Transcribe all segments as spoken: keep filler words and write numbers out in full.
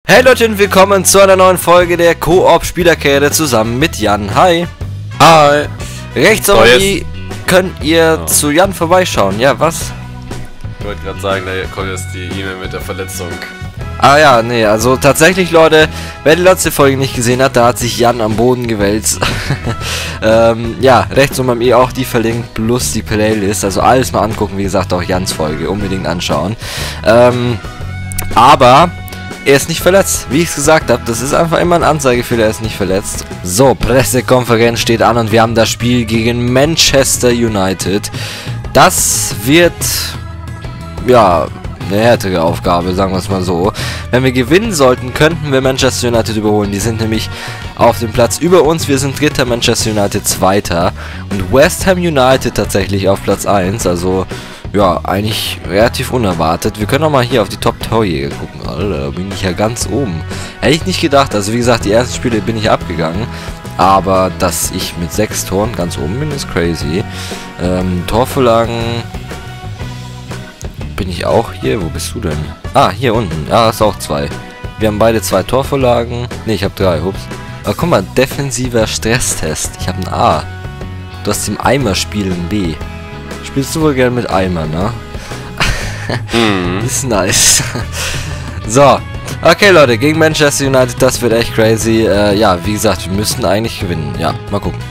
Hey Leute und willkommen zu einer neuen Folge der Koop-Spielerkarriere zusammen mit Jan. Hi. Hi. Rechts oben oh, könnt ihr oh. zu Jan vorbeischauen. Ja, was? Ich wollte gerade sagen, da kommt jetzt die E-Mail mit der Verletzung. Ah ja, nee, also tatsächlich Leute, wer die letzte Folge nicht gesehen hat, da hat sich Jan am Boden gewälzt. ähm, ja, rechts oben haben ihr auch die verlinkt, plus die Playlist, also alles mal angucken, wie gesagt, auch Jans Folge, unbedingt anschauen. Ähm, aber er ist nicht verletzt, wie ich es gesagt habe, das ist einfach immer ein Anzeigefehler, er ist nicht verletzt. So, Pressekonferenz steht an und wir haben das Spiel gegen Manchester United. Das wird, ja, eine härtere Aufgabe, sagen wir es mal so. Wenn wir gewinnen sollten, könnten wir Manchester United überholen. Die sind nämlich auf dem Platz über uns. Wir sind Dritter, Manchester United Zweiter. Und West Ham United tatsächlich auf Platz eins. Also, ja, eigentlich relativ unerwartet. Wir können auch mal hier auf die Top-Torjäger gucken. Alter, da bin ich ja ganz oben. Hätte ich nicht gedacht. Also, wie gesagt, die ersten Spiele bin ich abgegangen. Aber, dass ich mit sechs Toren ganz oben bin, ist crazy. Ähm, Torvorlagen... Bin ich auch hier? Wo bist du denn? Ah, hier unten. Ah, hast auch zwei. Wir haben beide zwei Torvorlagen. Ne, ich habe drei. Ups. Aber guck mal, defensiver Stresstest. Ich habe ein A. Du hast im Eimer spielen B. Spielst du wohl gerne mit Eimer, ne? Mhm. Ist nice. So. Okay, Leute, gegen Manchester United, das wird echt crazy. Äh, ja, wie gesagt, wir müssten eigentlich gewinnen. Ja, mal gucken.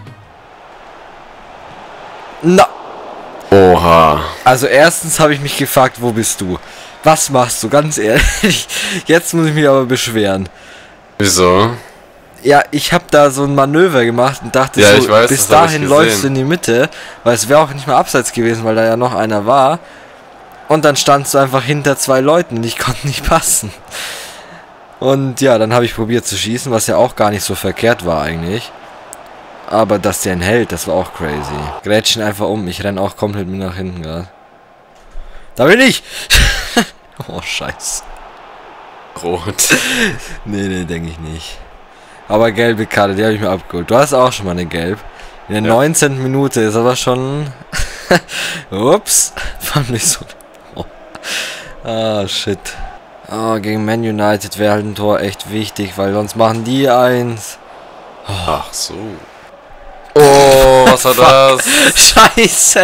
Na. Oha. Also erstens habe ich mich gefragt, wo bist du? Was machst du? Ganz ehrlich. Jetzt muss ich mich aber beschweren. Wieso? Ja, ich habe da so ein Manöver gemacht und dachte ja, so, ich weiß, bis dahin läufst du in die Mitte, weil es wäre auch nicht mehr abseits gewesen, weil da ja noch einer war. Und dann standst du einfach hinter zwei Leuten und ich konnte nicht passen. Und ja, dann habe ich probiert zu schießen, was ja auch gar nicht so verkehrt war eigentlich. Aber dass der ihn hält, das war auch crazy. Grätsch ihn einfach um. Ich renne auch komplett mit nach hinten gerade. Da bin ich! Oh, scheiße. Rot. Nee, nee, denke ich nicht. Aber gelbe Karte, die habe ich mir abgeholt. Du hast auch schon mal eine Gelb. In der ja. neunzehnten Minute ist aber schon... Ups. Fand ich so... Oh. Ah, shit. Oh, gegen Man United wäre halt ein Tor echt wichtig, weil sonst machen die eins. Oh. Ach so. Oh, was war das? Scheiße.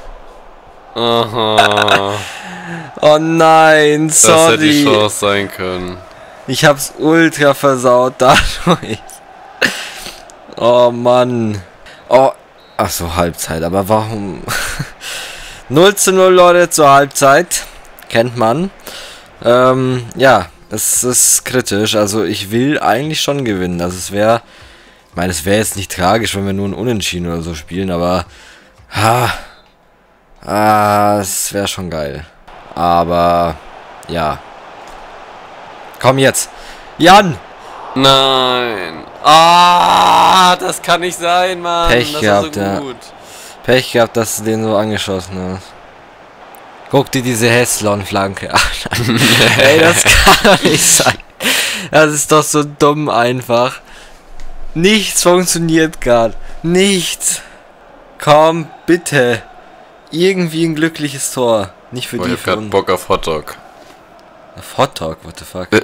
Aha. Oh nein, sorry. Das hätte die Chance sein können. Ich hab's ultra versaut dadurch. Oh Mann. Oh. Ach so, Halbzeit. Aber warum? null zu null, Leute, zur Halbzeit. Kennt man. Ähm, ja, es ist kritisch. Also ich will eigentlich schon gewinnen. Also es wäre... Ich meine, es wäre jetzt nicht tragisch, wenn wir nur ein Unentschieden oder so spielen, aber... Ha, ah, es wäre schon geil. Aber... Ja. Komm jetzt. Jan! Nein. Ah, das kann nicht sein, Mann. Pech das gehabt, so ja. gut. Pech gehabt, dass du den so angeschossen hast. Guck dir diese Heslon-Flanke an. Ey, das kann doch nicht sein. Das ist doch so dumm einfach. Nichts funktioniert gerade. Nichts. Komm, bitte. Irgendwie ein glückliches Tor. Nicht für oh, die ich hab grad Bock auf Hotdog. Auf Hotdog? What the fuck?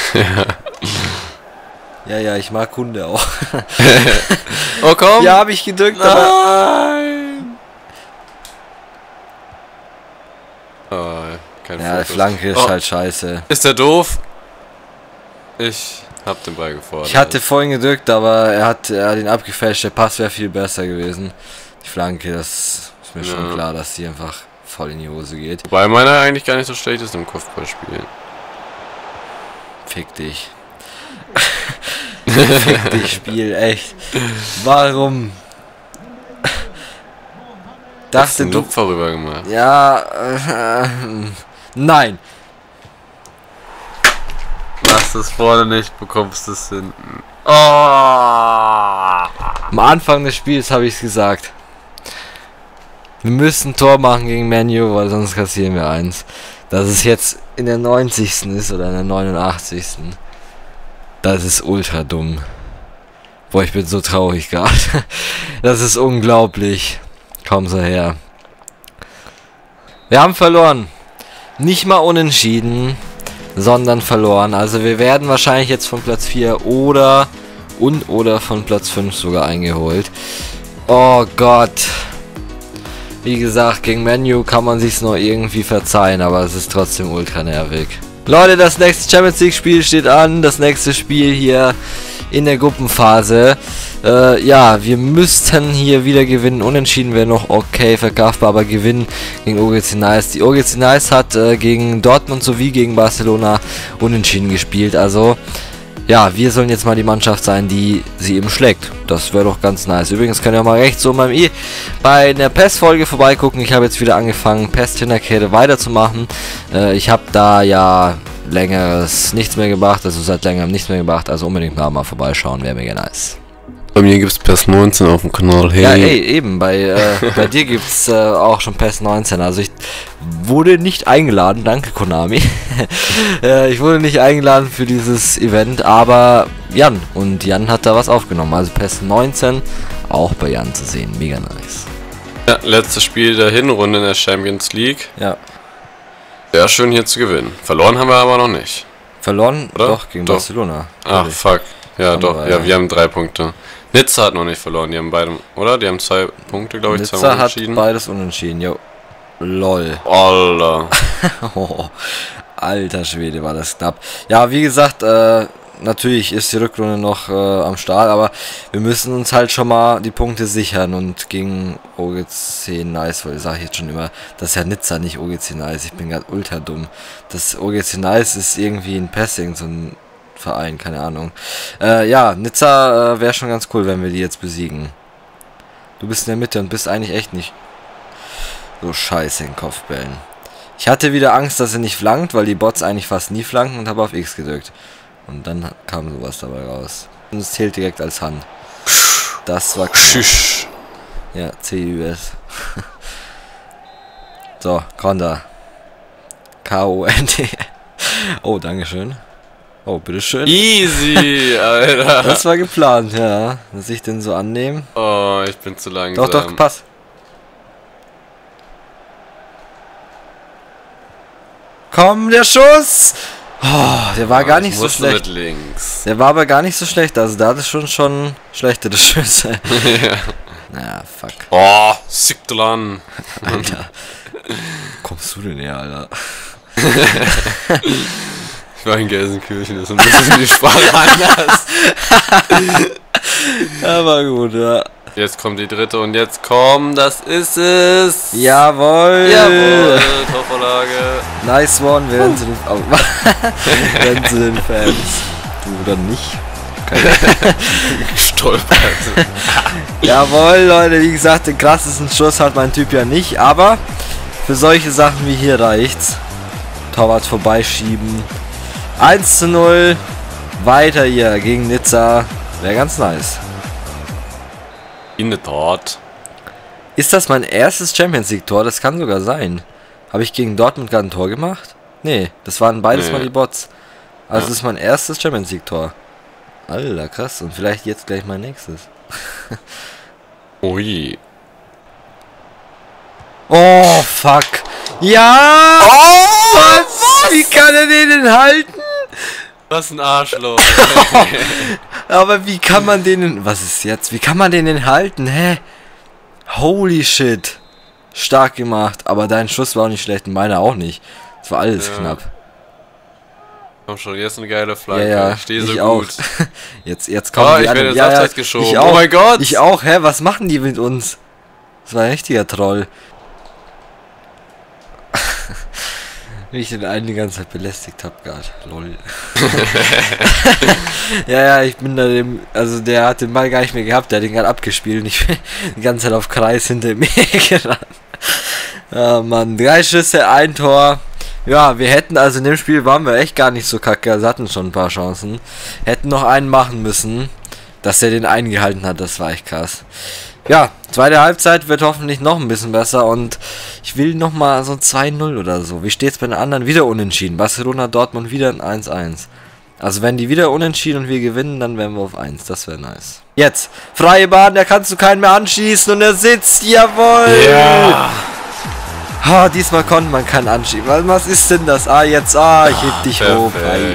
Ja, ja, ich mag Hunde auch. Oh, komm. Ja, habe ich gedrückt, Nein. aber... Oh, kein ja, der Fokus. Flanke ist oh. halt scheiße. Ist der doof? Ich hab den Ball gefordert. Ich hatte vorhin gedrückt, aber er hat, er hat ihn abgefälscht. Der Pass wäre viel besser gewesen. Die Flanke, das ist mir ja. schon klar, dass die einfach voll in die Hose geht. Wobei meiner eigentlich gar nicht so schlecht ist im Kopfballspielen. Fick dich. Fick dich, Spiel, echt. Warum? Dachte du... Lupfer rüber gemacht. Ja, äh, äh, nein. Machst es vorne nicht, bekommst es hinten. Oh. Am Anfang des Spiels habe ich es gesagt. Wir müssen ein Tor machen gegen Man U, weil sonst kassieren wir eins. Dass es jetzt in der neunzigsten ist oder in der neunundachtzigsten Das ist ultra dumm. Boah, ich bin so traurig gerade. Das ist unglaublich. Komm so her. Wir haben verloren. Nicht mal unentschieden. sondern verloren. Also wir werden wahrscheinlich jetzt von Platz vier oder und oder von Platz fünf sogar eingeholt. Oh Gott. Wie gesagt, gegen Man U kann man sich's noch irgendwie verzeihen, aber es ist trotzdem ultra nervig. Leute, das nächste Champions League Spiel steht an. Das nächste Spiel hier in der Gruppenphase. Äh, ja, wir müssten hier wieder gewinnen. Unentschieden wäre noch okay verkaufbar, aber gewinnen gegen O G C Nice. Die O G C Nice hat äh, gegen Dortmund sowie gegen Barcelona unentschieden gespielt. Also, ja, wir sollen jetzt mal die Mannschaft sein, die sie eben schlägt. Das wäre doch ganz nice. Übrigens könnt ihr auch mal rechts so beim I bei der P E S-Folge vorbeigucken. Ich habe jetzt wieder angefangen, P E S-Tinderkette weiterzumachen. Äh, ich habe da ja längeres nichts mehr gemacht, also seit längerem nichts mehr gemacht. Also unbedingt mal, mal vorbeischauen, wäre mega nice. Bei mir gibt es P E S neunzehn auf dem Kanal. Hey. Ja, ey, eben. Bei, äh, bei dir gibt es äh, auch schon P E S neunzehn. Also ich wurde nicht eingeladen, danke Konami. äh, ich wurde nicht eingeladen für dieses Event, aber Jan. Und Jan hat da was aufgenommen. Also P E S neunzehn auch bei Jan zu sehen. Mega nice. Ja, letztes Spiel der Hinrunde in der Champions League. Ja. Sehr schön hier zu gewinnen. Verloren haben wir aber noch nicht. Verloren? Oder? Doch, gegen Doch. Barcelona. Ach, fuck. Ja, Haben doch. wir, Ja, ja. wir haben drei Punkte. Nizza hat noch nicht verloren. Die haben beide, oder? Die haben zwei Punkte, glaube ich, zwei Nizza hat unentschieden. beides unentschieden, jo. Lol. Alter. Oh, alter Schwede, war das knapp. Ja, wie gesagt, äh, natürlich ist die Rückrunde noch äh, am Start, aber wir müssen uns halt schon mal die Punkte sichern und gegen O G C Nice, weil ich sage jetzt schon immer, das ist ja Nizza, nicht O G C Nice, ich bin gerade ultra dumm. Das O G C Nice ist irgendwie ein Passing, so ein Verein, keine Ahnung. Äh, ja, Nizza äh, wäre schon ganz cool, wenn wir die jetzt besiegen. Du bist in der Mitte und bist eigentlich echt nicht so scheiße in Kopfbällen. Ich hatte wieder Angst, dass er nicht flankt, weil die Bots eigentlich fast nie flanken und habe auf X gedrückt. Und dann kam sowas dabei raus. Und es zählt direkt als Hand. Das war knapp. Ja, C U S. So, Konter. K O N T. Oh, dankeschön. Oh, bitteschön. Easy, Alter. Das war geplant, ja. Dass ich den so annehme. Oh, ich bin zu langsam. Doch, doch, pass. Komm, der Schuss! Oh, der war Oh, gar ich nicht so musste schlecht. mit links. Der war aber gar nicht so schlecht. Also da hatte schon schon schlechtere Schüsse. Ja. Naja, fuck. Oh, sick dran. Alter. Kommst du denn her, Alter? Ich war in Gelsenkirchen, das ist ein bisschen die Sprache anders. Aber gut, ja. Jetzt kommt die dritte und jetzt komm, das ist es. Jawohl! Jawohl, Torvorlage. Nice one, wir werden zu den, oh, werden zu den Fans. Du dann nicht. Gestolpert. Jawohl, Leute, wie gesagt, den krassesten Schuss hat mein Typ ja nicht, aber für solche Sachen wie hier reicht's. Torwart vorbeischieben. eins zu null. Weiter hier gegen Nizza. Wäre ganz nice. In der Tat. Ist das mein erstes Champions League Tor? Das kann sogar sein. Habe ich gegen Dortmund gerade ein Tor gemacht? Nee, das waren beides Nee. mal die Bots. Also Ja. das ist mein erstes Champions League Tor. Alter, krass. Und vielleicht jetzt gleich mein nächstes. Ui. Oh, fuck. Ja! Oh, was? Wie kann er den denn halten? Was ein Arschloch. Aber wie kann man den denn... Was ist jetzt? Wie kann man den denn halten? Hä? Holy shit. Stark gemacht. Aber dein Schuss war auch nicht schlecht und meiner auch nicht. Es war alles Ja. knapp. Komm schon, jetzt eine geile Flanke. Ja, ja. Ich stehe so ich gut. auch. Jetzt, jetzt kommen Oh, die ich anderen. werde Ja, ins ja, Abseits geschoben. ich Oh auch. mein Gott. Ich auch. Hä? Was machen die mit uns? Das war ein richtiger Troll. Wie ich den einen die ganze Zeit belästigt hab gerade. Lol. ja, ja, ich bin da dem... Also der hat den Ball gar nicht mehr gehabt. Der hat den gerade abgespielt. Und ich bin die ganze Zeit auf Kreis hinter mir gerannt. Ja, Mann. Drei Schüsse, ein Tor. Ja, wir hätten, also in dem Spiel waren wir echt gar nicht so kacke. Also hatten schon ein paar Chancen. Hätten noch einen machen müssen. Dass er den eingehalten hat, das war echt krass. Ja, zweite Halbzeit wird hoffentlich noch ein bisschen besser und ich will nochmal so ein zwei null oder so. Wie steht's bei den anderen? Wieder unentschieden. Barcelona, Dortmund wieder ein eins eins. Also wenn die wieder unentschieden und wir gewinnen, dann wären wir auf eins. Das wäre nice. Jetzt, freie Bahn, da kannst du keinen mehr anschießen und er sitzt. Jawohl! Ja. Ha, diesmal konnte man keinen anschieben. Was ist denn das? Ah, jetzt. Ah, ich heb dich hoch.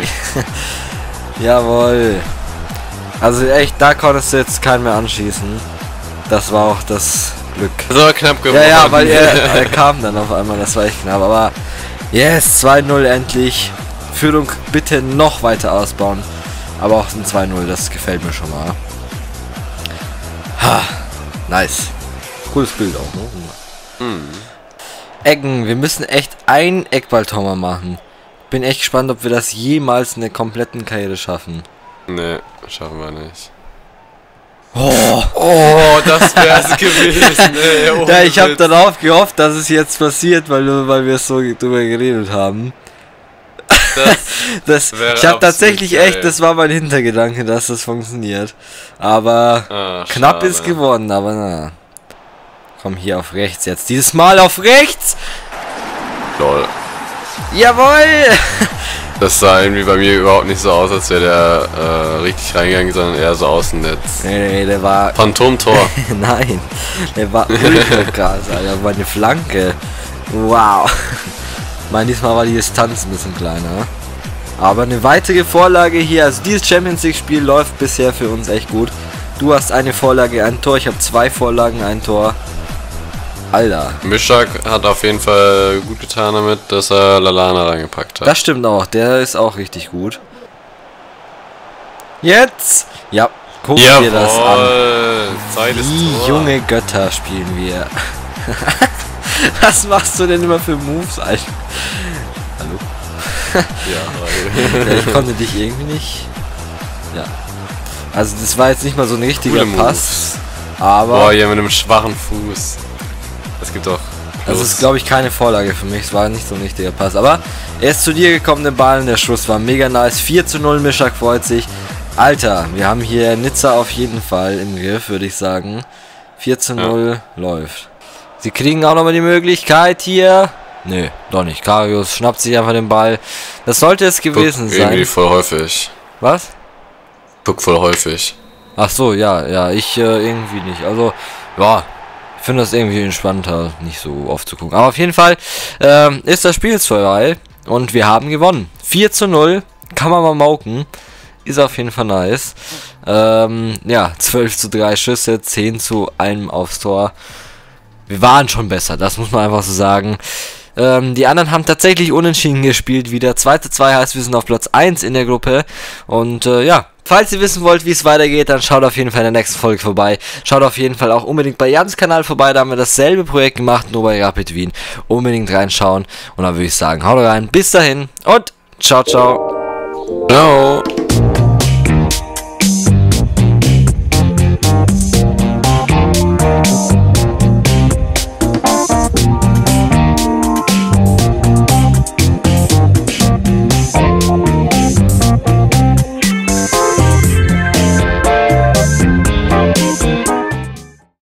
Jawohl. Also echt, da konntest du jetzt keinen mehr anschießen. Das war auch das Glück. Das war knapp geworden. Ja, ja, weil er, er kam dann auf einmal. Das war echt knapp. Aber yes, zwei null endlich. Führung bitte noch weiter ausbauen. Aber auch ein zwei null, das gefällt mir schon mal. Ha, nice. Cooles Bild auch, ne? Mhm. Ecken, wir müssen echt ein Eckballtor mal machen. Bin echt gespannt, ob wir das jemals in der kompletten Karriere schaffen. Ne, schaffen wir nicht. Oh, Oh, das wär's gewesen, ey. Ohne ja, ich habe Witz. darauf gehofft, dass es jetzt passiert, weil, weil wir so drüber geredet haben. Das Das, wäre ich habe absolut tatsächlich geil. echt, das war mein Hintergedanke, dass das funktioniert. Aber Ah, knapp schade. ist geworden, aber na. Komm hier auf rechts jetzt. Dieses Mal auf rechts! Lol. Jawohl! Das sah irgendwie bei mir überhaupt nicht so aus, als wäre der äh, richtig reingegangen, sondern eher so Außennetz. Nee, nee, der war... Phantomtor. Nein, der war ultra krass, Alter. War eine Flanke. Wow. Ich meine, diesmal war die Distanz ein bisschen kleiner. Aber eine weitere Vorlage hier. Also dieses Champions League Spiel läuft bisher für uns echt gut. Du hast eine Vorlage, ein Tor. Ich habe zwei Vorlagen, ein Tor. Alter. Mischak hat auf jeden Fall gut getan damit, dass er Lallana reingepackt hat. Das stimmt auch. Der ist auch richtig gut. Jetzt. Ja, guck dir das an. Jawohl, zweites Wie Tor. junge Götter spielen wir. Was machst du denn immer für Moves, Alter? Hallo? Ja, Ja, ich konnte dich irgendwie nicht. Ja. Also das war jetzt nicht mal so ein richtiger Coole Pass. Moves. Aber Boah, hier mit einem schwachen Fuß. Das gibt doch. das ist, glaube ich, keine Vorlage für mich. Es war nicht so ein richtiger Pass. Aber er ist zu dir gekommen, der Ball. Der Schuss war mega nice. vier zu null, Mischak freut sich. Alter, wir haben hier Nizza auf jeden Fall im Griff, würde ich sagen. vier zu null ja. Läuft. Sie kriegen auch nochmal die Möglichkeit hier. Nö, doch nicht. Karius schnappt sich einfach den Ball. Das sollte es gewesen Guck, sein. irgendwie voll häufig. Was? Guck voll häufig. Ach so, ja, ja, ich äh, irgendwie nicht. Also, ja, ich finde das irgendwie entspannter, nicht so oft zu gucken. Aber auf jeden Fall ähm, ist das Spiel vorbei und wir haben gewonnen. vier zu null, kann man mal mauken. Ist auf jeden Fall nice. Ähm, ja, zwölf zu drei Schüsse, zehn zu einem aufs Tor. Wir waren schon besser, das muss man einfach so sagen. Ähm, die anderen haben tatsächlich unentschieden gespielt wieder. zwei zu zwei heißt, wir sind auf Platz eins in der Gruppe. Und äh, ja, falls ihr wissen wollt, wie es weitergeht, dann schaut auf jeden Fall in der nächsten Folge vorbei. Schaut auf jeden Fall auch unbedingt bei Jans Kanal vorbei, da haben wir dasselbe Projekt gemacht, nur bei Rapid Wien. Unbedingt reinschauen. Und dann würde ich sagen, haut rein, bis dahin und ciao, ciao. Ciao.